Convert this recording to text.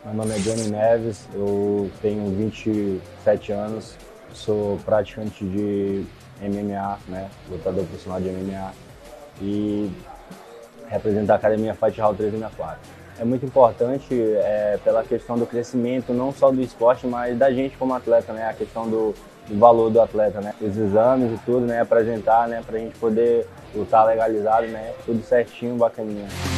Meu nome é Johnny Neves, eu tenho 27 anos, sou praticante de MMA, né, lutador profissional de MMA e represento a Academia Fight Hall 364. É muito importante pela questão do crescimento, não só do esporte, mas da gente como atleta, né, a questão do valor do atleta, né, os exames e tudo, né, apresentar, né, para a gente poder lutar legalizado, né, tudo certinho, bacaninha.